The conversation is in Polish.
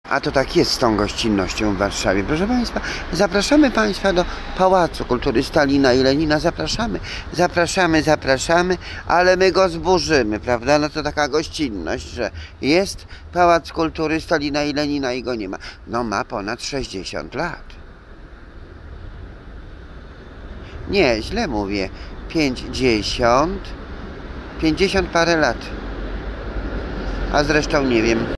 A to tak jest z tą gościnnością w Warszawie. Proszę Państwa, zapraszamy Państwa do Pałacu Kultury Stalina i Lenina. Zapraszamy, ale my go zburzymy, prawda? No to taka gościnność, że jest Pałac Kultury Stalina i Lenina i go nie ma. No ma ponad 60 lat. Nie, źle mówię. 50 parę lat. A zresztą nie wiem.